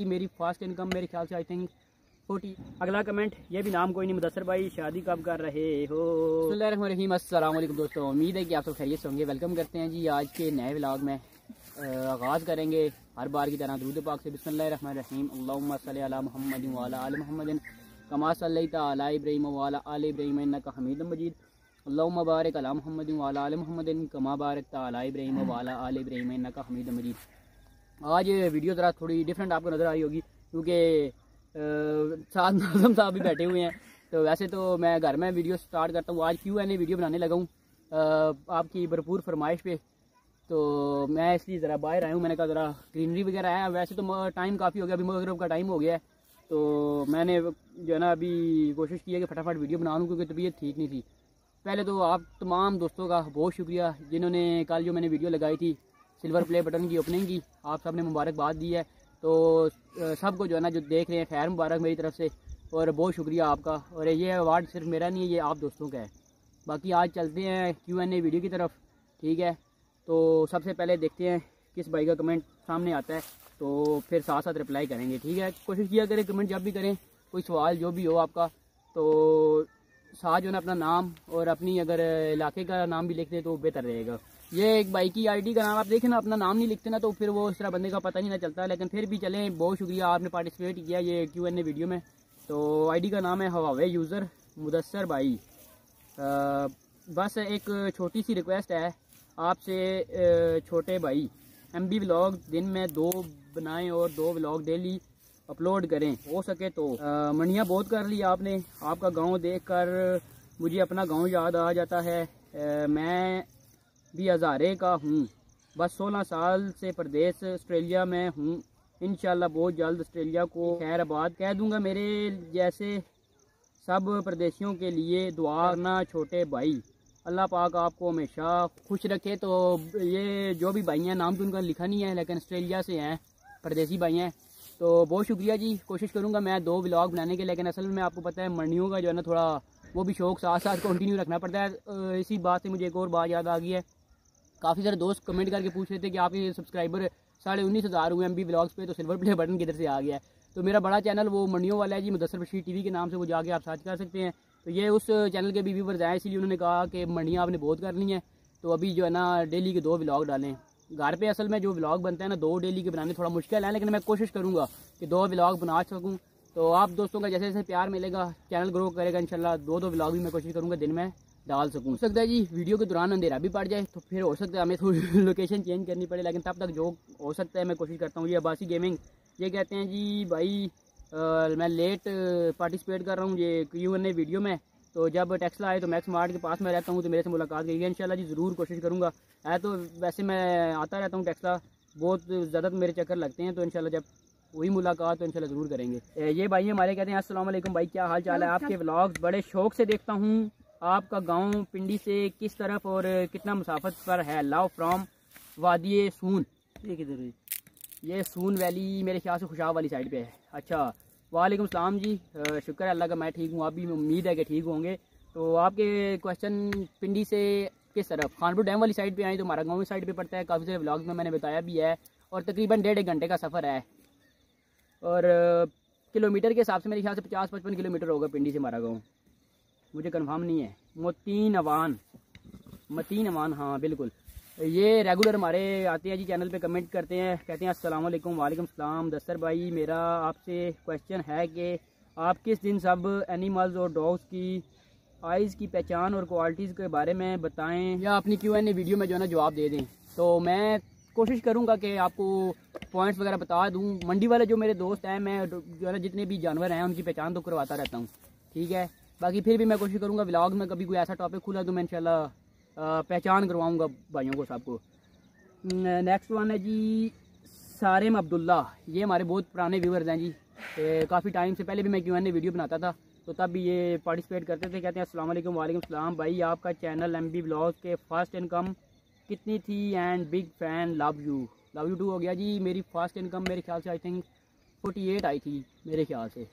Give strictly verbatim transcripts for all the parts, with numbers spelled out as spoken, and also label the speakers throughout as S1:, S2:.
S1: मेरी first income मेरे ख्याल से आई थिंक फोर्टी। अगला कमेंट, ये भी नाम कोई नहीं, मुदस्सर भाई शादी कब कर रहे हो? बिस्मिल्लाहिर्रहमानिर्रहीम, अस्सलाम वालेकुम दोस्तों, उम्मीद है कि आप सब खैरियत से होंगे। वेलकम करते हैं जी आज के नए व्लॉग में। आगाज़ करेंगे हर बार की तरह दुरूद पाक से। बिस्मिल्लाहिर्रहमानिर्रहीम, अल्लाहुम्मा सल्ली अला मुहम्मद व अला आलि मुहम्मद कमा सल्लैता अला इब्राहीम व अला आलि इब्राहीम इन्नका हमीदुम मजीद। अल्लाहुम्मा बारिक अला मुहम्मद व अला आलि मुहम्मद कमा बारकता अला इब्राहीम व अला आलि इब्राहीम इन्नका हमीदुम मजीद। आज वीडियो ज़रा थोड़ी डिफरेंट आपको नज़र आई होगी क्योंकि साथ नाज़म साहब भी बैठे हुए हैं। तो वैसे तो मैं घर में वीडियो स्टार्ट करता हूँ, आज क्यू एन ए वीडियो बनाने लगा हूँ आपकी भरपूर फरमाइश पे। तो मैं इसलिए ज़रा बाहर आया हूँ, मैंने कहा ज़रा ग्रीनरी वगैरह है। वैसे तो टाइम काफ़ी हो गया, अभी मगरिब का टाइम हो गया है, तो मैंने जो है ना अभी कोशिश की है कि फटाफट वीडियो बना लूँ क्योंकि तबीयत ठीक नहीं थी। पहले तो आप तमाम दोस्तों का बहुत शुक्रिया जिन्होंने कल जो मैंने वीडियो लगाई थी सिल्वर प्ले बटन की ओपनिंग की, आप सब ने मुबारकबाद दी है। तो सबको जो है ना जो देख रहे हैं खैर मुबारक मेरी तरफ से, और बहुत शुक्रिया आपका। और ये अवार्ड सिर्फ मेरा नहीं है, ये आप दोस्तों का है। बाकी आज चलते हैं क्यू एन ए वीडियो की तरफ, ठीक है? तो सबसे पहले देखते हैं किस भाई का कमेंट सामने आता है, तो फिर साथ साथ रिप्लाई करेंगे, ठीक है? कोशिश किया करें कमेंट जब भी करें, कोई सवाल जो भी हो आपका, तो साथ जो है ना अपना नाम और अपनी अगर इलाके का नाम भी लिख दें तो बेहतर रहेगा। ये एक बाइक की आईडी का नाम आप देखें ना, अपना नाम नहीं लिखते ना तो फिर वो इस तरह बंदे का पता नहीं ना चलता। लेकिन फिर भी चलें, बहुत शुक्रिया आपने पार्टिसिपेट किया ये क्यू एन ए वीडियो में। तो आईडी का नाम है हवावे यूज़र मुदस्सर भाई। आ, बस एक छोटी सी रिक्वेस्ट है आपसे छोटे भाई, एम बी व्लॉग दिन में दो बनाएं और दो व्लॉग डेली अपलोड करें हो सके तो। मनिया बहुत कर लिया आपने, आपका गांव देखकर मुझे अपना गांव याद आ जाता है। आ, मैं भी हज़ारे का हूँ, बस सोलह साल से प्रदेश ऑस्ट्रेलिया में हूँ। इंशाल्लाह बहुत जल्द ऑस्ट्रेलिया को खैराबाद कह दूँगा। मेरे जैसे सब प्रदेशियों के लिए दुआ करना छोटे भाई। अल्लाह पाक आपको हमेशा खुश रखे। तो ये जो भी भाई हैं, नाम तो उनका लिखा नहीं है लेकिन ऑस्ट्रेलिया से हैं, परदेसी भाई हैं। तो बहुत शुक्रिया जी। कोशिश करूँगा मैं दो व्लॉग बनाने के, लेकिन असल में आपको पता है मंडियों का जो है ना थोड़ा वो भी शौक साथ साथ कंटिन्यू रखना पड़ता है। इसी बात से मुझे एक और बात याद आ गई है, काफ़ी सारे दोस्त कमेंट करके पूछ रहे थे कि आपके सब्सक्राइबर साढ़े उन्नीस हज़ार हुए एम बी व्लॉग्स पे, तो सिल्वर प्ले बटन किधर से आ गया है? तो मेरा बड़ा चैनल वो मंडियों वाला है जी, मुदस्सर बशीर टीवी के नाम से, वो जाके आप सर्च कर सकते हैं। तो ये उस चैनल के भी व्यूवर्स आए, इसलिए उन्होंने कहा कि मंडियाँ आपने बहुत कर ली हैं, तो अभी जो है ना डेली के दो व्लॉग डालें। घर पे असल में जो व्लॉग बनता है ना दो डेली के बनाने थोड़ा मुश्किल है, लेकिन मैं कोशिश करूँगा कि दो व्लॉग बना सकूँ। तो आप दोस्तों का जैसे जैसे प्यार मिलेगा चैनल ग्रो करेगा इंशाल्लाह। दो दो व्लॉग भी मैं कोशिश करूँगा दिन में डाल सकूँ। हो सकता है जी वीडियो के दौरान अंधेरा भी पड़ जाए, तो फिर हो सकता है हमें थोड़ी लोकेशन चेंज करनी पड़े, लेकिन तब तक जो हो सकता है मैं कोशिश करता हूँ। ये अब्बासी गेमिंग ये कहते हैं जी भाई आ, मैं लेट पार्टिसिपेट कर रहा हूँ ये क्यू एन ए वीडियो में, तो जब टेक्सला आए तो मैक्स मार्ट के पास में रहता हूँ, तो मेरे से मुलाकात करिए इंशाल्लाह जी, ज़रूर कोशिश करूँगा। है तो वैसे मैं आता रहता हूँ टेक्सला, बहुत ज़्यादा मेरे चक्कर लगते हैं, तो इंशाल्लाह जब वही मुलाकात तो इंशाल्लाह ज़रूर करेंगे। ये भाई हमारे कहते हैं अस्सलाम वालेकुम भाई, क्या हाल चाल है? आपके व्लॉग्स बड़े शौक से देखता हूँ। आपका गांव पिंडी से किस तरफ और कितना मुसाफत पर है? लव फ्रॉम वादी सून। ये किधर है? ये सून वैली मेरे ख्याल से खुशाब वाली साइड पे है। अच्छा, वालेकुम सलाम जी, शुक्र है अल्लाह का मैं ठीक हूँ, आप भी उम्मीद है कि ठीक होंगे। तो आपके क्वेश्चन पिंडी से किस तरफ? खानपुर डैम वाली साइड पे आए तो हमारा गाँव साइड पे पड़ता है, काफ़ी सारे व्लॉग्स में मैंने बताया भी है, और तकरीबन डेढ़ एक घंटे का सफ़र है, और किलोमीटर के हिसाब से मेरे ख्याल से पचास पचपन किलोमीटर होगा पिंडी से हमारा गाँव, मुझे कंफर्म नहीं है। मोतीन अवान, मतीन अवान, हाँ बिल्कुल। ये रेगुलर हमारे आते हैं जी, चैनल पे कमेंट करते हैं, कहते हैं अस्सलाम वालेकुम। वालेकुम सलाम। दस्तर भाई मेरा आपसे क्वेश्चन है कि आप किस दिन सब एनिमल्स और डॉग्स की आइज़ की पहचान और क्वालिटीज़ के बारे में बताएं, या अपनी क्यू एन ए वीडियो में जो है ना जवाब दे दें। तो मैं कोशिश करूँगा कि आपको पॉइंट्स वगैरह बता दूँ। मंडी वाले जो मेरे दोस्त हैं, मैं जो है ना जितने भी जानवर हैं उनकी पहचान तो करवाता रहता हूँ, ठीक है? बाकी फिर भी मैं कोशिश करूँगा व्लॉग में कभी कोई ऐसा टॉपिक खुला तो मैं इंशाल्लाह पहचान करवाऊँगा भाइयों को सबको। नेक्स्ट वन है जी सारिम अब्दुल्ला, ये हमारे बहुत पुराने व्यूअर्स हैं जी, काफ़ी टाइम से पहले भी मैं क्यू एन ए वीडियो बनाता था तो तब भी ये पार्टिसिपेट करते थे। कहते हैं अस्सलाम वालेकुम। वालेकुम सलाम भाई, आपका चैनल एम बी व्लॉग के फर्स्ट इनकम कितनी थी? And big fan, love you. Love you too हो गया जी। मेरी फर्स्ट इनकम मेरे ख्याल से आई थिंक फोर्टी एट आई थी मेरे ख्याल से।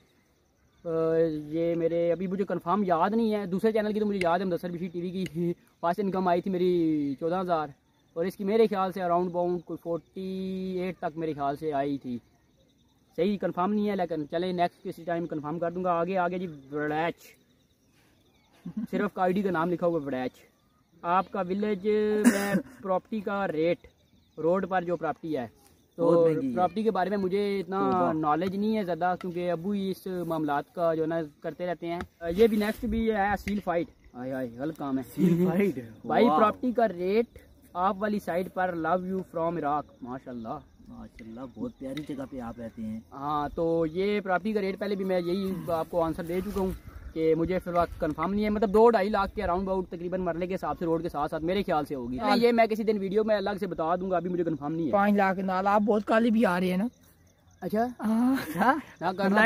S1: ये मेरे अभी मुझे कंफर्म याद नहीं है, दूसरे चैनल की तो मुझे याद है, मुदस्सर बशीर टीवी की फर्स्ट इनकम आई थी मेरी चौदह हज़ार, और इसकी मेरे ख्याल से अराउंड बाउंड कोई फोर्टी एट तक मेरे ख्याल से आई थी। सही कंफर्म नहीं है, लेकिन चले नेक्स्ट किसी टाइम कंफर्म कर दूंगा। आगे आगे जी वड़ैच, सिर्फ आईडी का नाम लिखा हुआ वड़ैच। आपका विलेज में प्रॉपर्टी का रेट, रोड पर जो प्रॉपर्टी है, तो प्रॉपर्टी के बारे में मुझे इतना नॉलेज नहीं है ज़्यादा, क्योंकि अबू ही इस मामलात का जो ना करते रहते हैं। ये भी नेक्स्ट भी है सील फाइट, आय आय गलत काम है, सील फाइट भाई। प्रॉपर्टी का रेट आप वाली साइड पर, लव यू फ्रॉम इराक। माशाल्लाह
S2: माशाल्लाह, बहुत प्यारी जगह पे आप रहते हैं।
S1: हाँ, तो ये प्रॉपर्टी का रेट पहले भी मैं यही आपको आंसर दे चुका हूँ कि मुझे फिर वक्त कंफर्म नहीं है, मतलब दो ढाई लाख के अराउंड अबाउट तकरीबन मरने के हिसाब से रोड के साथ साथ मेरे ख्याल से होगी। हाँ, ये मैं किसी दिन वीडियो में अलग से बता दूंगा, अभी मुझे कंफर्म नहीं है।
S3: पाँच लाख नाल आप बहुत काली भी आ रही है ना।
S1: अच्छा
S3: ना
S1: करना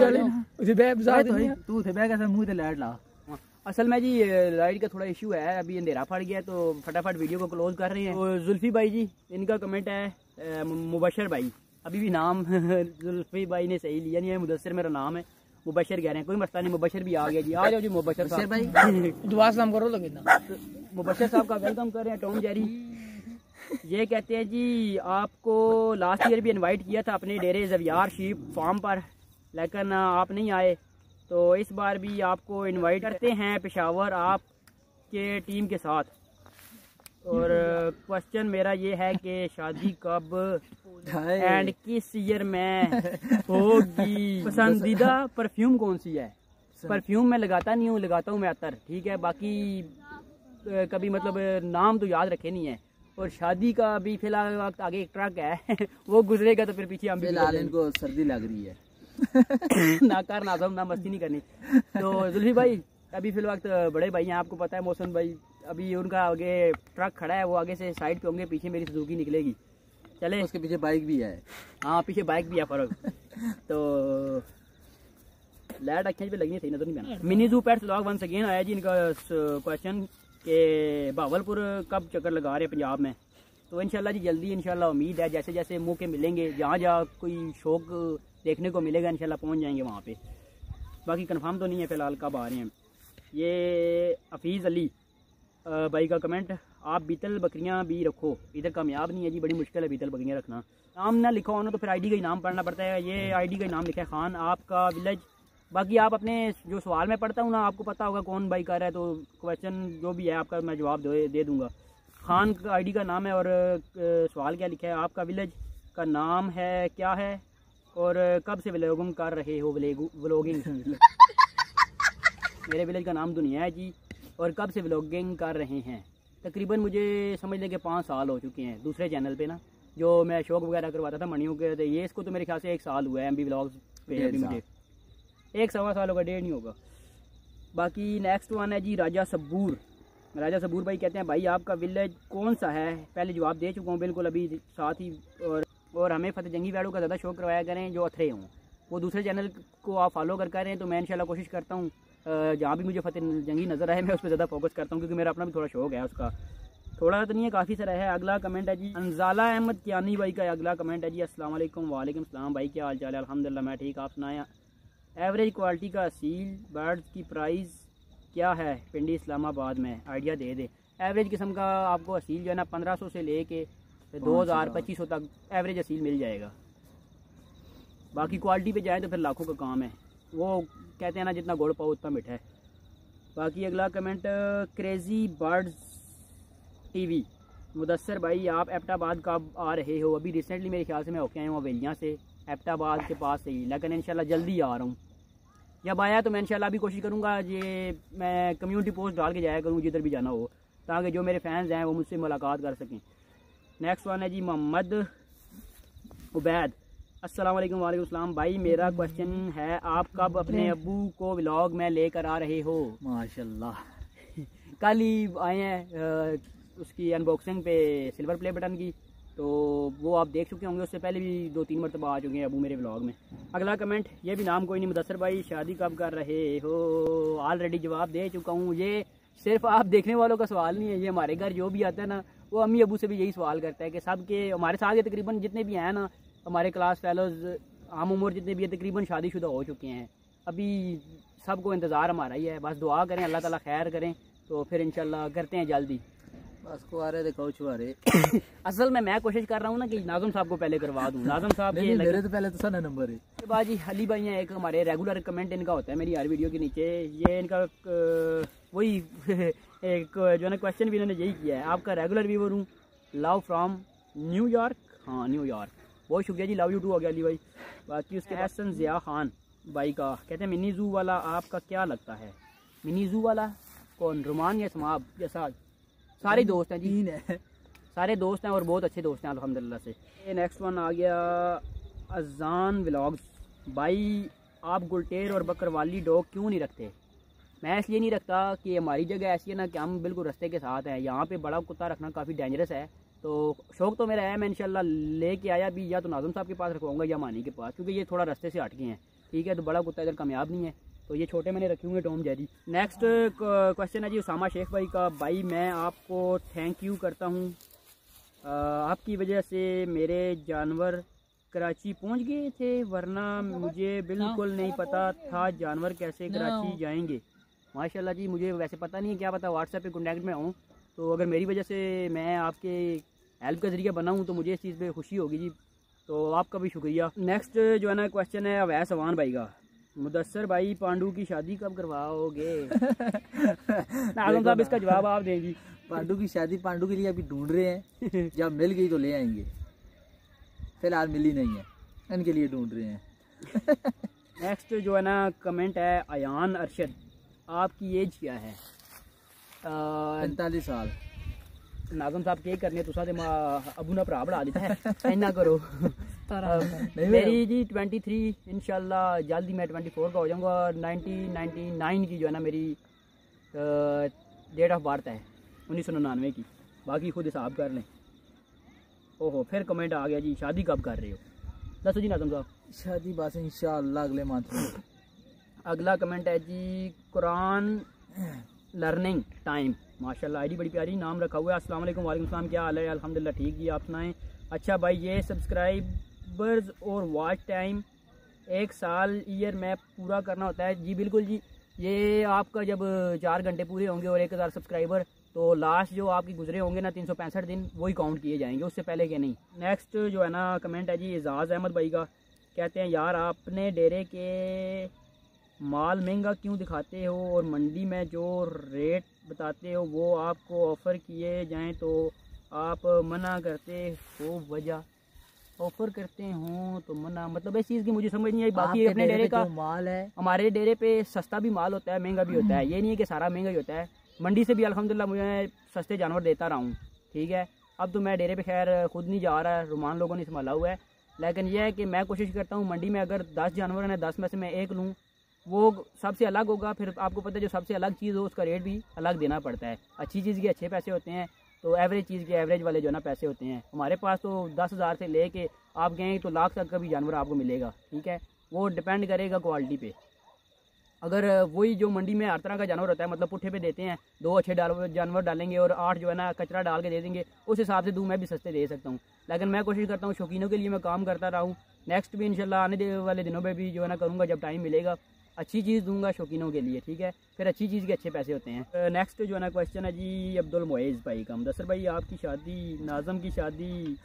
S2: तू थे बैग ऐसे मुंह ते लाइट ला।
S1: असल में जी लाइट का थोड़ा इशू है, अभी अंधेरा पड़ गया तो फटाफट वीडियो को क्लोज कर रहे हैं। तो जुल्फी भाई जी, इनका कमेंट है मुबशर भाई, अभी भी नाम जुल्फी भाई ने सही लिया नहीं है, मुदस्सिर मेरा नाम है, मुबशर कह रहे हैं, कोई मसला नहीं, मुबशर भी आ गया जी। आ जाओ जी मुबशर साहब भाई,
S3: दुआ सलाम करो लगे ना।
S1: मुबशर साहब का वेलकम कर रहे हैं टॉम जेरी। ये कहते हैं जी आपको लास्ट ईयर भी इनवाइट किया था अपने डेरे जवियार शीप फार्म पर, लेकिन आप नहीं आए, तो इस बार भी आपको इनवाइट करते हैं पेशावर आपके टीम के साथ। और क्वेश्चन मेरा ये है कि शादी कब एंड किस ईयर में होगी? पसंदीदा परफ्यूम कौन सी है? परफ्यूम मैं लगाता नहीं हूँ, लगाता हूँ मैं अतर, ठीक है, बाकी कभी मतलब नाम तो याद रखे नहीं है। और शादी का अभी फिलहाल वक्त आगे एक ट्रक है वो गुजरेगा तो फिर पीछे हम भी
S2: फिलहाल इनको सर्दी लग रही है
S1: ना कर ना ना मस्ती नहीं करनी। तो जुल्फी भाई अभी फिल वक्त बड़े भाई हैं, आपको पता है मौसम भाई, अभी उनका आगे ट्रक खड़ा है, वो आगे से साइड पे होंगे, पीछे मेरी सुजुकी निकलेगी, चले
S2: उसके पीछे बाइक भी है।
S1: हाँ पीछे बाइक भी है फर्क। तो लाइट अखें पे लगनी सही नजर नहीं आना। मिनी जू पेट्स व्लॉग वंस अगेन आया जी इनका क्वेश्चन कि भावलपुर कब चक्कर लगा रहे पंजाब में? तो इंशाल्लाह जी जल्दी, इंशाल्लाह उम्मीद है जैसे जैसे मौके मिलेंगे, जहाँ जहाँ कोई शौक देखने को मिलेगा इंशाल्लाह पहुँच जाएंगे वहाँ पे। बाकी कंफर्म तो नहीं है फ़िलहाल कब आ रहे हैं। ये हफीज़ अली भाई का कमेंट, आप बीतल बकरियाँ भी रखो, इधर कामयाब नहीं है जी, बड़ी मुश्किल है बीतल बकरियाँ रखना। नाम ना लिखा हो ना तो फिर आईडी का ही नाम पढ़ना पड़ता है। ये आईडी का ही नाम लिखा है खान, आपका विलेज। बाकी आप अपने जो सवाल मैं पढ़ता हूँ ना, आपको पता होगा कौन भाई कर रहा है, तो क्वेश्चन जो भी है आपका मैं जवाब दे दे दूँगा। खान का आईडी का नाम है और सवाल क्या लिखा है, आपका विलेज का नाम है क्या है और कब से व्लॉगिंग कर रहे हो? व्लॉगिंग मेरे विलेज का नाम दुनिया है जी, और कब से व्लॉगिंग कर रहे हैं? तकरीबन मुझे समझ लें कि पाँच साल हो चुके हैं दूसरे चैनल पे ना, जो मैं शौक वगैरह करवाता था मणियों के, ये इसको तो मेरे ख्याल से एक साल हुआ है एम बी व्लॉग्स पे, अभी मुझे एक सवा साल होगा, डेढ़ नहीं होगा। बाकी नेक्स्ट वन है जी राजा सबूर। राजा सबूर भाई कहते हैं भाई आपका विलेज कौन सा है? पहले जवाब दे चुका हूँ बिल्कुल अभी साथ ही। और और हमें फतेह जंगी वैडो का ज़्यादा शौक करवाया करें जो अथरे हों, वो दूसरे चैनल को आप फॉलो कर करें, तो मैं इंशाल्लाह कोशिश करता हूँ जहाँ भी मुझे फतेह जंगी नज़र आए मैं उस पर ज़्यादा फोकस करता हूँ, क्योंकि मेरा अपना भी थोड़ा शौक है उसका, थोड़ा तो नहीं है काफ़ी सारा है। अगला कमेंट है जी अनजाला अहमद कियानी भाई का, अगला कमेंट है जी अस्सलाम वालेकुम। वालेकुम सलाम भाई, क्या हाल चाल है? अल्हम्दुलिल्लाह मैं ठीक, आप सुनाया। एवरेज क्वालिटी का असील बर्ड्स की प्राइस क्या है पिंडी इस्लामाबाद में? आइडिया दे दे। एवरेज किस्म का आपको असील जो है ना पंद्रह सौ से ले कर दो हज़ार पच्चीस सौ तक एवरेज असील मिल जाएगा। बाकी क्वालिटी पे जाए तो फिर लाखों का काम है, वो कहते हैं ना जितना गुड़ पाओ उतना मीठा है। बाकी अगला comment crazy birds TV, Mudassar भाई आप एबटाबाद कब आ रहे हो? अभी रिसेंटली मेरे ख्याल से मैं होके आया हूँ अवेलिया से, एबटाबाद के पास से ही, लेकिन इंशाल्लाह जल्दी आ रहा हूँ। जब आया तो मैं इंशाल्लाह भी कोशिश करूँगा ये मैं कम्युनिटी पोस्ट डाल के जाया करूँ जिधर भी जाना हो, ताकि जो मेरे फैंस हैं वो मुझसे मुलाकात कर सकें। नेक्स्ट वन है जी मोहम्मद उबैद, अस्सलाम वालेकुम। वालेकुम सलाम भाई, मेरा क्वेश्चन है आप कब अपने अब्बू को व्लॉग में लेकर आ रहे हो?
S2: माशाल्लाह
S1: कल ही आए हैं उसकी अनबॉक्सिंग पे सिल्वर प्ले बटन की, तो वो आप देख चुके होंगे, उससे पहले भी दो तीन मरतबा आ चुके हैं अबू मेरे व्लॉग में। अगला कमेंट, ये भी नाम कोई नहीं, मुदस्सर भाई शादी कब कर रहे हो? ऑलरेडी जवाब दे चुका हूँ। ये सिर्फ आप देखने वालों का सवाल नहीं है, ये हमारे घर जो भी आता है ना वो अम्मी अबू से भी यही सवाल करता है कि सब के हमारे साथ ये तकरीबन जितने भी हैं ना हमारे क्लास फेलोज आम उम्र जितने भी है तकरीबन शादीशुदा हो चुके हैं। अभी सबको इंतज़ार हमारा ही है, बस दुआ करें अल्लाह ताला खैर करें, तो फिर इंशाल्लाह करते हैं जल्दी।
S2: बस को आ रहे थे कोच आ रहे।
S1: असल में मैं कोशिश कर रहा हूँ ना कि नाज़म साहब को पहले करवा दूँ। नाज़म साहब
S2: नहीं,
S1: के
S2: नहीं, मेरे तो पहले तो सना नंबर है।
S1: के बाद जी अली भाई हैं, एक हमारे रेगुलर कमेंट इनका होता है मेरी हर वीडियो के नीचे। ये इनका अ, वही एक जो है ना क्वेश्चन भी इन्होंने यही किया है। आपका रेगुलर व्यूवर हूँ, लव फ्रॉम न्यूयॉर्क। हाँ न्यूयॉर्क, बहुत शुक्रिया जी, लव यू टू हो गया अली भाई। बाकी उसके एहसन ज़िया खान भाई का कहते हैं मिनी जू वाला आपका क्या लगता है? मिनी जू वाला कौन, रुमान या समाब या साद? सारे दोस्त हैं जी,
S2: है।
S1: सारे दोस्त हैं और बहुत अच्छे दोस्त हैं अल्हम्दुलिल्लाह से। ये नेक्स्ट वन आ गया अजान व्लॉग्स भाई, आप गुलटेर और बकरवाली डॉग क्यों नहीं रखते? मैं इसलिए नहीं रखता कि हमारी जगह ऐसी है ना कि हम बिल्कुल रास्ते के साथ हैं। यहाँ पे बड़ा कुत्ता रखना काफ़ी डेंजरस है। तो शौक़ तो मेरा है, मैं इंशाल्लाह लेके आया भी या तो नाज़म साहब के पास रखवाऊंगा या मानी के पास, क्योंकि ये थोड़ा रास्ते से हट गए हैं। ठीक है, तो बड़ा कुत्ता इधर कामयाब नहीं है, तो ये छोटे मैंने रखे हुए टॉम जेरी। नेक्स्ट क्वेश्चन है जी उसामा शेख भाई का, भाई मैं आपको थैंक यू करता हूँ, आपकी वजह से मेरे जानवर कराची पहुँच गए थे, वरना मुझे बिल्कुल नहीं पता था जानवर कैसे कराची जाएंगे। माशाल्लाह जी, मुझे वैसे पता नहीं है, क्या पता व्हाट्सएप पे कॉन्टैक्ट में आऊँ, तो अगर मेरी वजह से मैं आपके हेल्प का ज़रिया बना हूँ तो मुझे इस चीज़ पे खुशी होगी जी, तो आपका भी शुक्रिया। नेक्स्ट जो है ना क्वेश्चन है अवैस अवान भाई का, मुदस्सर भाई पांडू की शादी कब करवाओगे? नाज़म साहब इसका जवाब आप देंगी।
S2: पांडू की शादी पांडू के लिए अभी ढूंढ रहे हैं, जब मिल गई तो ले आएंगे, फिलहाल मिली नहीं है, इनके लिए ढूंढ रहे हैं।
S1: नेक्स्ट जो है ना कमेंट है अयान अरशद, आपकी एज क्या है?
S2: पैंतालीस साल।
S1: नाज़म साहब के करने तुसा ते अबू ना भरा बढ़ा देता है, इन्ना करो।
S2: नहीं,
S1: मेरी जी ट्वेंटी थ्री, इंशाल्लाह जल्दी मैं ट्वेंटी फोर का हो जाऊँगा। नाइनटीन नाइन्टी नाइन की जो है ना मेरी डेट ऑफ बर्थ है, उन्नीस सौ निन्यानवे की। बाकी खुद हिसाब कर लें। ओहो, फिर कमेंट आ गया जी, शादी कब कर रहे हो? दसो जी नाज़म साहब।
S2: शादी बस इंशाल्लाह अगले मंथ में।
S1: अगला कमेंट है जी कुरान लर्निंग टाइम, माशाल्लाह आईडी बड़ी प्यारी नाम रखा हुआ है। अस्सलाम वालेकुम। वालेकुम सलाम, क्या हाल है? अल्हम्दुलिल्लाह ठीक जी, आप सुनाएं? अच्छा भाई, ये सब्सक्राइबर्स और वॉच टाइम एक साल ईयर में पूरा करना होता है? जी बिल्कुल जी, ये आपका जब चार घंटे पूरे होंगे और एक हज़ार सब्सक्राइबर, तो लास्ट जो आपके गुजरे होंगे ना तीन सौ पैंसठ दिन, वही काउंट किए जाएंगे, उससे पहले के नहीं। नेक्स्ट जो है ना कमेंट है जी एजाज़ अहमद भाई का, कहते हैं यार आपने डेरे के माल महंगा क्यों दिखाते हो और मंडी में जो रेट बताते हो वो आपको ऑफ़र किए जाएं तो आप मना करते हो, वजह ऑफ़र करते हो तो मना, मतलब इस चीज़ की मुझे समझ नहीं आई। बाकी अपने डेरे का
S2: माल है,
S1: हमारे डेरे पे सस्ता भी माल होता है, महंगा भी होता है, ये नहीं है कि सारा महंगा ही होता है। मंडी से भी अल्हम्दुलिल्लाह मुझे सस्ते जानवर देता रहा हूँ। ठीक है, अब तो मैं डेरे पे खैर खुद नहीं जा रहा है, रुमान लोगों ने संभाला हुआ है, लेकिन यह है कि मैं कोशिश करता हूँ मंडी में अगर दस जानवर हैं, दस में से मैं एक लूँ, वो सबसे अलग होगा। फिर आपको पता है जो सबसे अलग चीज़ हो उसका रेट भी अलग देना पड़ता है। अच्छी चीज़ के अच्छे पैसे होते हैं, तो एवरेज चीज़ के एवरेज वाले जो है ना पैसे होते हैं। हमारे पास तो दस हज़ार से ले के आप गए तो लाख तक का भी जानवर आपको मिलेगा। ठीक है, वो डिपेंड करेगा क्वालिटी पे। अगर वही जो मंडी में हर तरह का जानवर होता है, मतलब पुट्ठे पे देते हैं, दो अच्छे जानवर डालेंगे और आठ जो है ना कचरा डाल के दे देंगे, उस हिसाब से दूँ मैं भी सस्ते दे सकता हूँ। लेकिन मैं कोशिश करता हूँ शौकीनों के लिए मैं काम करता रहा हूँ। नेक्स्ट भी इंशाल्लाह आने वाले दिनों में भी जो है ना करूँगा, जब टाइम मिलेगा अच्छी चीज़ दूंगा शौकीनों के लिए। ठीक है, फिर अच्छी चीज़ के अच्छे पैसे होते हैं। नेक्स्ट जो है ना क्वेश्चन है जी अब्दुल मोइज़ भाई का, मुदस्सर भाई आपकी शादी नाज़म की शादी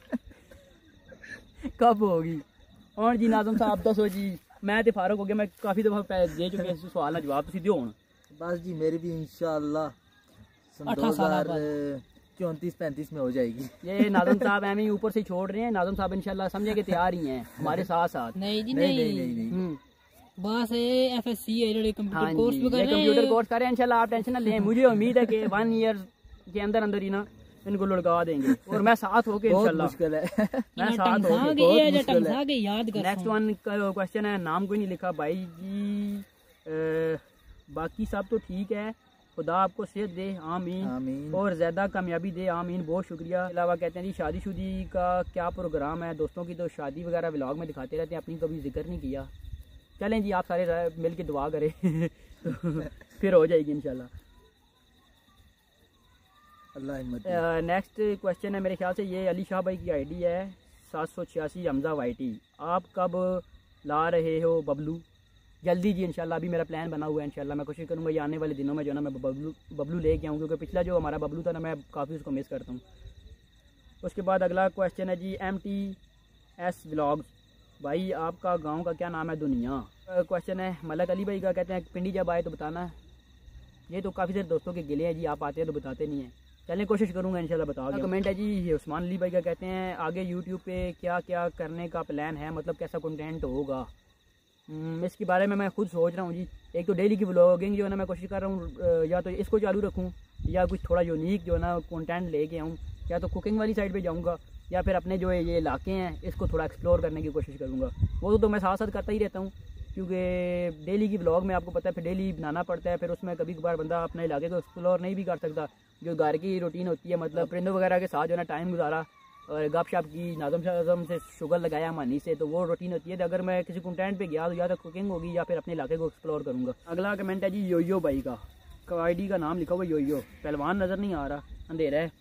S1: कब होगी? और जी नाज़म साहब दसो जी, मैं तो फारूक हो गया, मैं काफ़ी दफ़ा दे चुके सवाल का जवाब, तुम दो हूँ।
S2: बस जी मेरी भी इंशाल्लाह दो हज़ार चौंतीस पैंतीस में हो जाएगी।
S1: ये नाज़म साहब एम ऊपर से छोड़ रहे हैं, नाज़म साहब इंशाल्लाह समझे कि तैयार ही हैं हमारे साथ साथ।
S3: नहीं जी
S2: नहीं
S3: नहीं,
S2: नहीं, नहीं, नहीं।
S3: बस एफ एस सी है जो कंप्यूटर कोर्स भी कर रहे हैं,
S1: कंप्यूटर कोर्स कर रहे हैं इंशाल्लाह, आप टेंशन ना लें। मुझे उम्मीद है कि वन ईयर के अंदर अंदर ही ना इनको लुढ़का देंगे और मैं साथ होके इंशाल्लाह
S2: मुश्किल है
S1: मैं साथ होके
S3: बहुत मुश्किल है। याद कर
S1: नेक्स्ट वन क्वेश्चन है, नाम कोई नहीं लिखा भाई जी, ए, बाकी सब तो ठीक है, खुदा आपको सेहत दे, आमीन,
S2: आमीन।
S1: और ज़्यादा कामयाबी दे, आमीन, बहुत शुक्रिया। अलावा कहते हैं जी शादीशुदी का क्या प्रोग्राम है? दोस्तों की तो शादी वगैरह व्लॉग में दिखाते रहते हैं, अपनी कभी जिक्र नहीं किया। चलें जी आप सारे मिल के दुआ करें तो फिर हो जाएगी इंशाल्लाह।
S2: अल्लाह हिम्मत।
S1: नेक्स्ट क्वेश्चन है, मेरे ख्याल से ये अली शाह भाई की आईडी है सात सौ छियासी हमजा वाई टी, आप कब ला रहे हो बबलू? जल्दी जी इंशाल्लाह अभी मेरा प्लान बना हुआ है। इंशाल्लाह मैं कोशिश करूँगा ये आने वाले दिनों में जो है ना मैं बबलू बबलू लेके आऊँ, क्योंकि पिछला जो हमारा बबलू था ना मैं काफ़ी उसको मिस करता हूँ। उसके बाद अगला क्वेश्चन है जी एम टी एस व्लॉग्स, भाई आपका गांव का क्या नाम है? दुनिया। क्वेश्चन है मलक अली भाई का, कहते हैं पिंडी जब आए तो बताना। ये तो काफ़ी सारे दोस्तों के गिले हैं जी, आप आते हैं तो बताते नहीं हैं। चलें कोशिश करूँगा इंशाल्लाह बताओ। कमेंट है जी ये उस्मान अली भाई का, कहते हैं आगे यूट्यूब पे क्या क्या करने का प्लान है, मतलब कैसा कंटेंट होगा? इसके बारे में मैं खुद सोच रहा हूँ जी। एक तो डेली की व्लॉगिंग जो है ना मैं कोशिश कर रहा हूँ या तो इसको चालू रखूँ या कुछ थोड़ा यूनिक जो है ना कंटेंट लेके आऊँ, या तो कुकिंग वाली साइड पे जाऊँगा या फिर अपने जो है ये इलाके हैं इसको थोड़ा एक्सप्लोर करने की कोशिश करूँगा। वो तो, तो मैं साथ साथ करता ही रहता हूँ, क्योंकि डेली की व्लॉग में आपको पता है फिर डेली बनाना पड़ता है, फिर उसमें कभी कभार बंदा अपने इलाके को एक्सप्लोर नहीं भी कर सकता। जो घर की रूटीन होती है, मतलब परिंदों वगैरह के साथ जो है ना टाइम गुजारा और गप शप की, नाज़म शाज़म से शुगर लगाया मानी से, तो वो रूटीन होती है। तो अगर मैं किसी कंटेंट पे गया तो या तो कुकिंग होगी या फिर अपने इलाके को एक्सप्लोर करूँगा। अगला कमेंट है जी योयो भाई का, आई का नाम लिखा हुआ योयो, पहलवान नज़र नहीं आ रहा, अंधेरा है।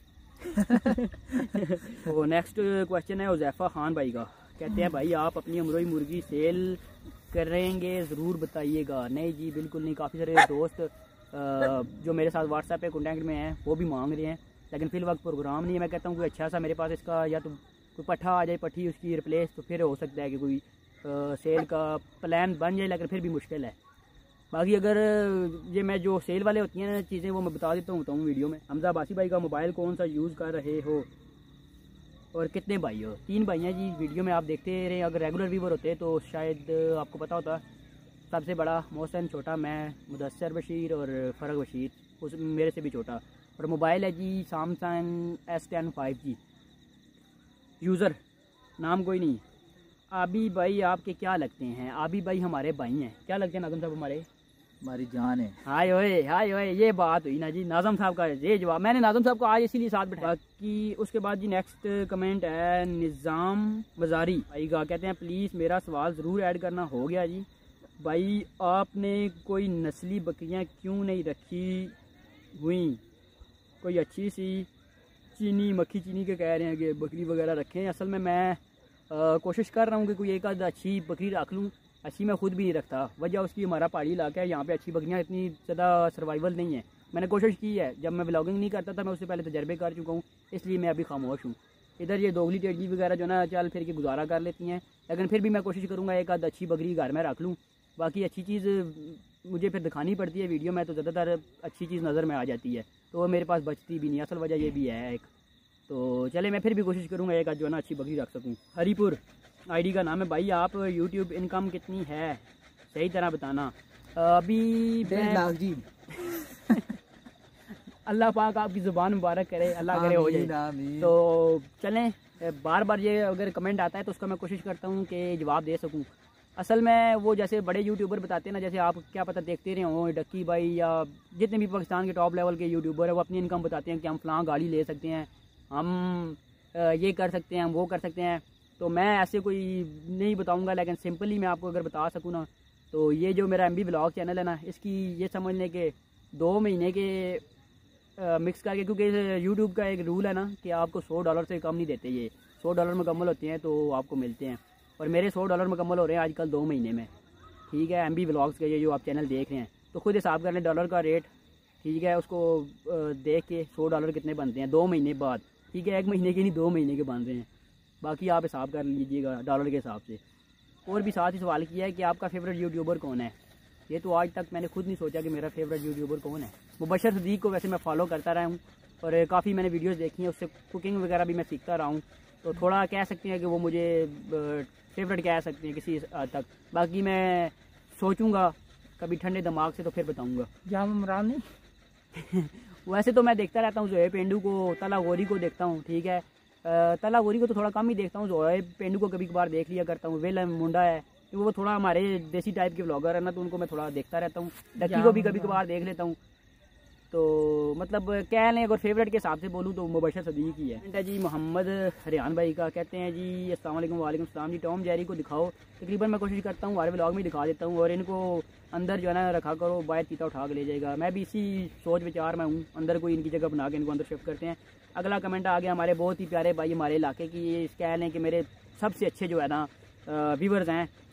S1: तो नेक्स्ट क्वेश्चन है उज़ैफ़ा खान भाई का, कहते हैं भाई आप अपनी अमरोई मुर्गी सेल करेंगे ज़रूर बताइएगा। नहीं जी बिल्कुल नहीं, काफ़ी सारे दोस्त जो मेरे साथ व्हाट्सएप पे कॉन्टैक्ट में हैं वो भी मांग रहे हैं, लेकिन फिल वक्त प्रोग्राम नहीं है। मैं कहता हूँ कोई अच्छा सा मेरे पास इसका या तो कोई पट्ठा आ जाए, पट्ठी उसकी रिप्लेस, तो फिर हो सकता है कि कोई आ, सेल का प्लान बन जाए, लेकिन फिर भी मुश्किल है। बाकी अगर ये मैं जो सेल वाले होती हैं चीज़ें वो मैं बता देता हूँ वीडियो में। हमजा अब्बासी भाई का मोबाइल कौन सा यूज़ कर रहे हो और कितने भाई हो? तीन भाई हैं जी, वीडियो में आप देखते रहे। अगर रेगुलर व्यूवर होते तो शायद आपको पता होता। सबसे बड़ा मोहसिन, छोटा मैं, मुदस्सर बशीर और फ़रग बशीर, उस मेरे से भी छोटा। और मोबाइल है जी Samsung S ten five G. User नाम कोई नहीं। आबी भाई आपके क्या लगते हैं? आबी भाई हमारे भाई हैं। क्या लगते हैं नाज़म साहब? हमारे
S2: हमारी जान है।
S1: हाय ओए हाय ओए, ये बात हुई ना जी। नाज़म साहब का ये जवाब, मैंने नाज़म साहब को आज इसीलिए साथ बैठाया। बाकी उसके बाद जी नेक्स्ट कमेंट है निज़ाम बाजारी भाई का, कहते हैं प्लीज़ मेरा सवाल ज़रूर ऐड करना। हो गया जी। भाई आपने कोई नस्ली बकरियां क्यों नहीं रखी हुई? कोई अच्छी सी चीनी मक्खी चीनी के कह रहे हैं कि बकरी वगैरह रखें। असल में मैं आ, कोशिश कर रहा हूँ कि कोई एक आध अच्छी बकरी रख लूँ। अच्छी मैं खुद भी नहीं रखता, वजह उसकी हमारा पहाड़ी इलाका है, यहाँ पे अच्छी बकरियाँ इतनी ज़्यादा सर्वाइवल नहीं है। मैंने कोशिश की है, जब मैं व्लॉगिंग नहीं करता था मैं उससे पहले तजर्बे कर चुका हूँ, इसलिए मैं अभी खामोश हूँ। इधर ये दोगली टेडगी वगैरह जो ना चल फिर के गुजारा कर लेती हैं, लेकिन फिर भी मैं कोशिश करूँगा एक आध अच्छी बकरी घर में रख लूँ। बाकी अच्छी चीज़ मुझे फिर दिखानी पड़ती है वीडियो में, तो ज़्यादातर अच्छी चीज़ नज़र में आ जाती है, तो वो मेरे पास बचती भी नहीं। असल वजह ये भी है एक। तो चले मैं फिर भी कोशिश करूँगा एक आध जो है ना अच्छी बकरी रख सकूँ। हरीपुर आईडी का नाम है। भाई आप यूट्यूब इनकम कितनी है सही तरह बताना। अभी
S2: डेढ़ लाख जी।
S1: अल्लाह पाक आपकी ज़ुबान मुबारक करे, अल्लाह करे हो जाए। तो चलें, बार बार ये अगर कमेंट आता है तो उसका मैं कोशिश करता हूँ कि जवाब दे सकूँ। असल में वो जैसे बड़े यूट्यूबर बताते हैं ना, जैसे आप क्या पता देखते रहे हो डक्की भाई या जितने भी पाकिस्तान के टॉप लेवल के यूट्यूबर है, वो अपनी इनकम बताते हैं कि हम फ़लाँ गाड़ी ले सकते हैं, हम ये कर सकते हैं, हम वो कर सकते हैं। तो मैं ऐसे कोई नहीं बताऊंगा, लेकिन सिंपली मैं आपको अगर बता सकूँ ना, तो ये जो मेरा एम बी व्लॉग चैनल है ना, इसकी ये समझ लें कि दो महीने के आ, मिक्स करके, क्योंकि यूट्यूब का एक रूल है ना कि आपको सौ डॉलर से कम नहीं देते। ये सौ डॉलर मुकम्मल होते हैं तो आपको मिलते हैं, और मेरे सौ डॉलर मुकम्मल हो रहे हैं आजकल दो महीने में। ठीक है, एम बी व्लॉग्स के ये जो आप चैनल देख रहे हैं, तो खुद हिसाब कर लें डॉलर का रेट। ठीक है, उसको देख के सौ डॉलर कितने बनते हैं दो महीने बाद। ठीक है, एक महीने के नहीं दो महीने के बन रहे हैं, बाकी आप हिसाब कर लीजिएगा डॉलर के हिसाब से। और भी साथ ही सवाल किया है कि आपका फेवरेट यूट्यूबर कौन है? ये तो आज तक मैंने खुद नहीं सोचा कि मेरा फेवरेट यूट्यूबर कौन है। मुबशर सदीक को वैसे मैं फॉलो करता रहा हूँ और काफ़ी मैंने वीडियोस देखी हैं, उससे कुकिंग वगैरह भी मैं सीखता रहा हूँ, तो थोड़ा कह सकते हैं कि वो मुझे फेवरेट कह सकते हैं किसी हद तक। बाकी मैं सोचूंगा कभी ठंडे दिमाग से तो फिर बताऊँगा।
S3: जाम इमरान नहीं
S1: वैसे तो मैं देखता रहता हूँ जोएब पेंडू को, तला गोरी को देखता हूँ। ठीक है, तला गोरी को तो थोड़ा कम ही देखता हूँ, जोएब पेंडू को कभी कभार देख लिया करता हूँ। वेल मुंडा है वो थोड़ा हमारे देसी टाइप के व्लॉगर है ना, तो उनको मैं थोड़ा देखता रहता हूँ। डक्की को भी कभी कभार देख लेता हूँ। तो मतलब कह लें अगर फेवरेट के हिसाब से बोलूँ तो मुबशर सदीक ही है। जी मोहम्मद हरियान भाई का, कहते हैं जी अस्सलाम वालेकुम। वालेकुम सलाम जी। टॉम जेरी को दिखाओ, तकरीबन मैं कोशिश करता हूँ हर व्लॉग में दिखा देता हूँ, और इनको अंदर जो है ना रखा करो, बाहर चीता उठा के ले जाएगा। मैं भी इसी सोच विचार में हूँ, अंदर कोई इनकी जगह बना के इनको अंदर शिफ्ट करते हैं। अगला कमेंट आ गया हमारे बहुत ही प्यारे भाई हमारे इलाके की, ये कह लें कि मेरे सबसे अच्छे जो है ना व्यूवर्स हैं,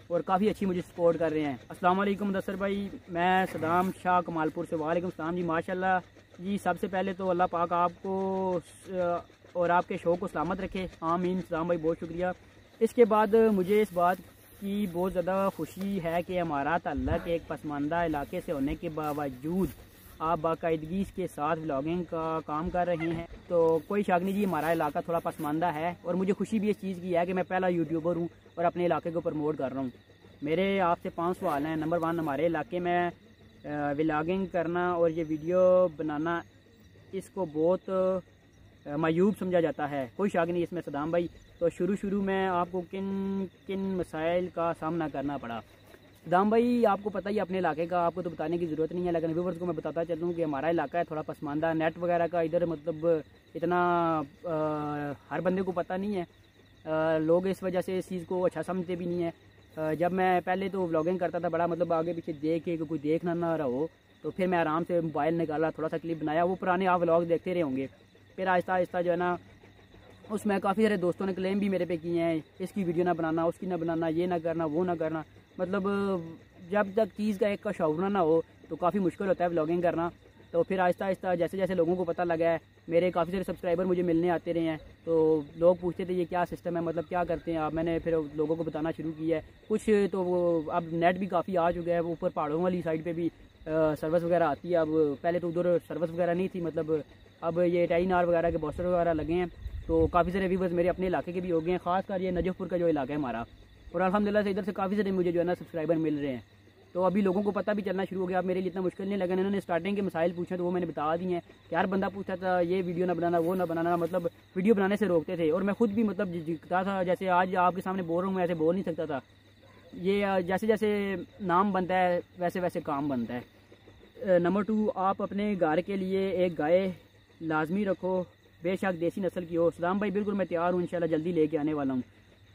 S1: और काफ़ी अच्छी मुझे सपोर्ट कर रहे हैं। अस्सलाम वालेकुम मुदस्सर भाई, मैं सदाम शाह कमालपुर से। वालेकुम सलाम जी, माशाल्लाह जी। सबसे पहले तो अल्लाह पाक आपको और आपके शो को सलामत रखे, आमीन। सदाम भाई बहुत शुक्रिया। इसके बाद मुझे इस बात की बहुत ज़्यादा खुशी है कि हमारा ताल्लुक़ एक पसमानदा इलाके से होने के बावजूद आप बाकायदगी के साथ व्लॉगिंग का काम कर रहे हैं, तो कोई शक नहीं जी, हमारा इलाका थोड़ा पसमानदा है। और मुझे खुशी भी इस चीज़ की है कि मैं पहला यूट्यूबर हूँ और अपने इलाके को प्रमोट कर रहा हूँ। मेरे आपसे पांच सवाल हैं। नंबर वन, हमारे इलाके में व्लॉगिंग करना और ये वीडियो बनाना, इसको बहुत मायूब समझा जाता है, कोई शक नहीं इसमें सदाम भाई। तो शुरू शुरू में आपको किन किन मसाइल का सामना करना पड़ा? सदाम भाई आपको पता ही अपने इलाके का, आपको तो बताने की ज़रूरत नहीं है, लेकिन व्यूअर्स को मैं बताता चलूँ कि हमारा इलाका है थोड़ा पसमानदा। नेट वगैरह का इधर मतलब इतना आ, हर बंदे को पता नहीं है। आ, लोग इस वजह से इस चीज़ को अच्छा समझते भी नहीं है। आ, जब मैं पहले तो व्लॉगिंग करता था, बड़ा मतलब आगे पीछे देख के कोई देखना ना रहा हो, तो फिर मैं आराम से मोबाइल निकाला, थोड़ा सा क्लिप बनाया, वो पुराने आप व्लॉग देखते रहे होंगे। फिर आहिस्ता आहिस्ता जो है ना, उसमें काफ़ी सारे दोस्तों ने क्लेम भी मेरे पे किए हैं, इसकी वीडियो ना बनाना, उसकी ना बनाना, ये ना करना, वो ना करना। मतलब जब तक चीज़ का एक का शौर ना हो तो काफ़ी मुश्किल होता है व्लॉगिंग करना। तो फिर आहिस्ता आहिस्ता जैसे जैसे लोगों को पता लगा है, मेरे काफ़ी सारे सब्सक्राइबर मुझे मिलने आते रहे हैं, तो लोग पूछते थे ये क्या सिस्टम है, मतलब क्या करते हैं आप। मैंने फिर लोगों को बताना शुरू किया है। कुछ तो वो अब नेट भी काफ़ी आ चुका है, वो ऊपर पहाड़ों वाली साइड पे भी सर्विस वगैरह आती है। अब पहले तो उधर सर्विस वगैरह नहीं थी, मतलब अब ये टेलीनार वगैरह के बॉस्टर वगैरह लगे हैं, तो काफ़ी सारे व्यूवर्स मेरे अपने इलाके के भी हो गए हैं, खासकर ये नजफपुर का जो इलाका है हमारा। और अल्हम्दुलिल्लाह से इधर से काफ़ी सारे मुझे जो है ना सब्सक्राइबर मिल रहे हैं। तो अभी लोगों को पता भी चलना शुरू हो गया। अब मेरे लिए इतना मुश्किल नहीं लगा। इन्होंने स्टार्टिंग के मसाइल पूछे तो वो मैंने बता दिए हैं कि हर बंदा पूछता था ये वीडियो ना बनाना, वो ना बनाना, मतलब वीडियो बनाने से रोकते थे। और मैं खुद भी मतलब जितना था, जैसे आज आपके सामने बोल रहा हूँ, मैं ऐसे बोल नहीं सकता था। ये जैसे जैसे नाम बनता है वैसे वैसे काम बनता है। नंबर टू, आप अपने घर के लिए एक गाय लाजमी रखो, बेशक देसी नस्ल की हो। सदाम भाई बिल्कुल मैं तैयार हूँ, इंशाल्लाह जल्दी लेके आने वाला हूँ।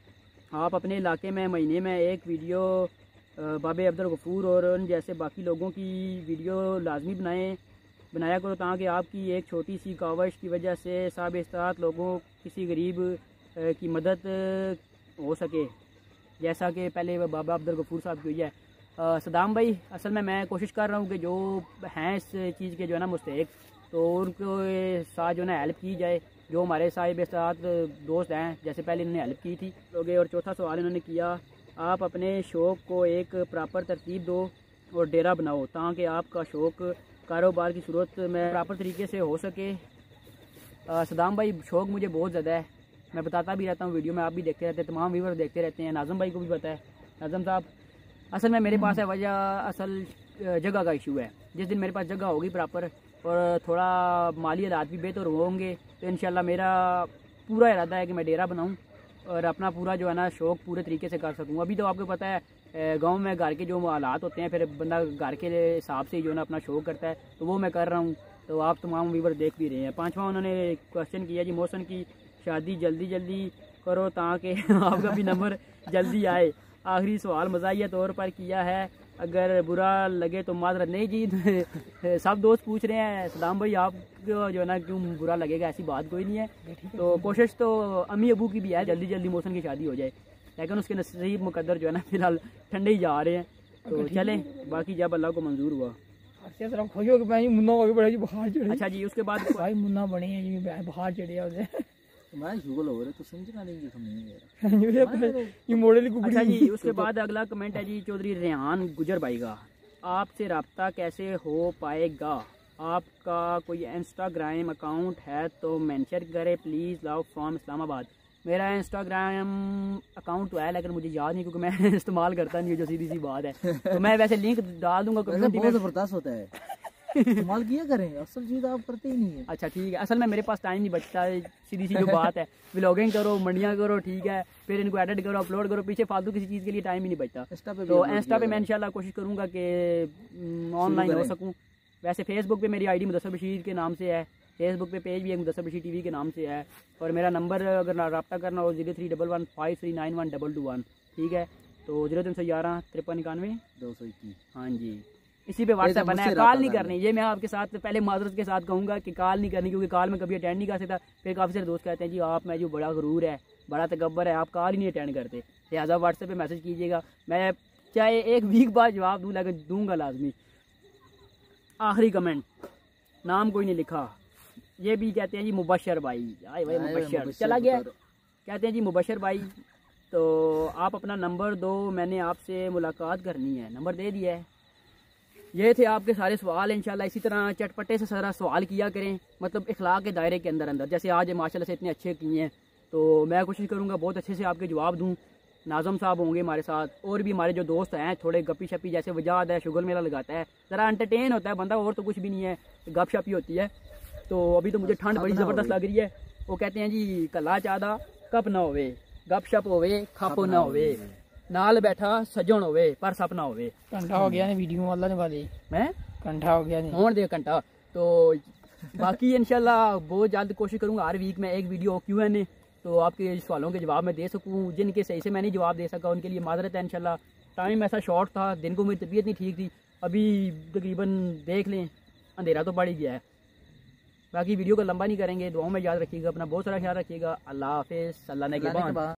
S1: आप अपने इलाके में महीने में एक वीडियो बाबे अब्दुल गफूर और उन जैसे बाकी लोगों की वीडियो लाजमी बनाएं बनाया करो, ताकि आपकी एक छोटी सी कावश की वजह से साब इस्तात लोगों किसी गरीब की मदद हो सके, जैसा कि पहले बाबा अब्दुल गफूर साहब की हुई है। सदाम भाई असल में मैं कोशिश कर रहा हूँ कि जो हैं इस चीज़ के जो है ना मुस्तहिक, तो उनको साथ जो है ना हेल्प की जाए, जो हमारे साहिब साथ दोस्त हैं, जैसे पहले इन्होंने हेल्प की थी लोग। और चौथा सवाल इन्होंने किया, आप अपने शौक़ को एक प्रॉपर तरतीब दो और डेरा बनाओ, ताकि आपका शौक़ कारोबार की सूरत में प्रॉपर तरीके से हो सके। आ, सदाम भाई शौक़ मुझे बहुत ज़्यादा है, मैं बताता भी रहता हूँ वीडियो में, आप भी देखते रहते हैं, तमाम व्यूअर्स देखते रहते हैं। नाज़म भाई को भी पता है। नाज़म साहब असल में मेरे पास है वजह असल जगह का इशू है। जिस दिन मेरे पास जगह होगी प्रॉपर और थोड़ा माली हालात भी बेहतर होंगे, तो इंशाल्लाह मेरा पूरा इरादा है कि मैं डेरा बनाऊं और अपना पूरा जो है ना शौक़ पूरे तरीके से कर सकूं। अभी तो आपको पता है गांव में घर के जो हालात होते हैं, फिर बंदा घर के हिसाब से जो है ना अपना शौक़ करता है, तो वो मैं कर रहा हूं। तो आप तमाम व्यूअर देख भी रहे हैं। पाँचवा उन्होंने क्वेश्चन किया जी, मौसम की शादी जल्दी जल्दी करो ताकि आपका भी नंबर जल्दी आए। आखिरी सवाल मज़ाहिया तौर पर किया है, अगर बुरा लगे तो माजरत। नहीं जी सब दोस्त पूछ रहे हैं सदाम भाई आपको जो है ना क्यों बुरा लगेगा, ऐसी बात कोई नहीं है। तो कोशिश तो अम्मी अबू की भी है जल्दी जल्दी मौसम की शादी हो जाए, लेकिन उसके नसीब मुकद्दर जो है ना फिलहाल ठंडे ही जा रहे हैं। तो चलें, बाकी जब अल्लाह को मंजूर हुआ। अच्छा जी, उसके बाद
S3: भाई मुन्ना बने हैं जी, बाहर चढ़े उसे
S2: मैं शुगल हो रहा तो समझना नहीं कि
S3: ये मॉडल की।
S1: अच्छा जी, उसके बाद अगला कमेंट है जी चौधरी रेहान गुजर भाई का, आपसे रब्ता कैसे हो पाएगा? आपका कोई इंस्टाग्राम अकाउंट है तो मेंशन करें प्लीज़, लव फ्रॉम इस्लामाबाद। मेरा इंस्टाग्राम अकाउंट तो है लेकिन मुझे याद नहीं, क्योंकि मैं इस्तेमाल करता नहीं, जो सीधी सी बात है। तो मैं वैसे लिंक डाल दूंगा कम्युनिटी में।
S2: जबरदस्त होता है, इस्तेमाल किया करें, असल चीज़ आप करते ही नहीं है।
S1: अच्छा ठीक है, असल में मेरे पास टाइम नहीं बचता, सीधी सी जो बात है। व्लॉगिंग करो, मंडियाँ करो, ठीक है, फिर इनको एडिट करो, अपलोड करो, पीछे फालतू किसी चीज़ के लिए टाइम ही नहीं बचता। तो इंस्टा पे मैं इंशाल्लाह कोशिश करूँगा कि ऑनलाइन हो सकूँ। वैसे फेसबुक पे मेरी आईडी मुदस्सर बशीर के नाम से है, फेसबुक पे पेज भी है मुदस्सर बशीर टीवी के नाम से है, और मेरा नंबर अगर रब्ता करना हो zero three double one five three nine one double two one, ठीक है। तो जीरो तीन सौ ग्यारह तिरपन इक्यानवे दो सौ इक्कीस, हाँ जी, इसी पे व्हाट्सएप बना है। कॉल नहीं करनी, ये मैं आपके साथ पहले माजरत के साथ कहूँगा कि कॉल नहीं करनी, क्योंकि कॉल में कभी अटेंड नहीं कर सकता। फिर काफ़ी सारे दोस्त कहते हैं जी आप में जो बड़ा गुरूर है, बड़ा तकब्बर है, आप कॉल ही नहीं अटेंड करते, लिहाजा व्हाट्सएप पे मैसेज कीजिएगा, मैं चाहे एक वीक बाद जवाब दूँ लेकिन दूंगा लाजमी। आखिरी कमेंट, नाम कोई नहीं लिखा, ये भी कहते हैं जी मुबशर भाई। आए भाई मुबशर चला गया, कहते हैं जी मुबशर भाई तो आप अपना नंबर दो, मैंने आपसे मुलाकात करनी है। नंबर दे दिया है। ये थे आपके सारे सवाल। इंशाल्लाह इसी तरह चटपटे से सारा सवाल किया करें, मतलब इखलाक के दायरे के अंदर अंदर। जैसे आज माशाल्लाह से इतने अच्छे किए हैं तो मैं कोशिश करूँगा बहुत अच्छे से आपके जवाब दूँ। नाज़म साहब होंगे हमारे साथ, और भी हमारे जो दोस्त हैं थोड़े गप्पी शप्पी, जैसे वजाद है, शुगर मेला लगाता है, ज़रा एंटरटेन होता है बंदा, और तो कुछ भी नहीं है, गप शप ही होती है। तो अभी तो मुझे ठंड बड़ी ज़बरदस्त लग रही है। वो कहते हैं जी कला चादा कप ना होवे, गप शप होवे खप ना होवे, नाल बैठा सजन होवे पर सप ना होवे।
S3: घंटा हो गया ने वीडियो वाला ने वाली
S1: मैं
S3: घंटा हो गया ने
S1: होने दे घंटा। तो बाकी इंशाल्लाह बहुत जल्द कोशिश करूँगा हर वीक में एक वीडियो क्यू एन ए, तो आपके सवालों के जवाब मैं दे सकूँ। जिनके सही से मैं नहीं जवाब दे सका उनके लिए माजरत है। इंशाल्लाह टाइम ऐसा शॉर्ट था, दिन को मेरी तबीयत नहीं ठीक थी, अभी तकरीबन देख लें अंधेरा तो बढ़ ही गया है। बाकी वीडियो को लंबा नहीं करेंगे, दुआओं में याद रखिएगा, अपना बहुत सारा ख्याल रखिएगा। अल्लाह हाफिज़, अल्लाह ने के बाद।